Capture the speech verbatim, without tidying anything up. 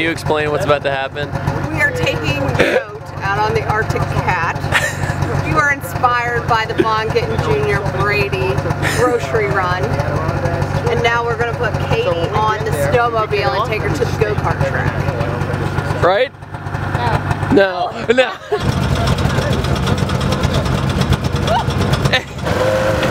you explain what's about to happen? We are taking the boat out on the Arctic Cat. We were inspired by the Von Gittin Junior Brady grocery run. And now we're going to put Katie on the snowmobile and take her to the go-kart track. Right? No. No. No.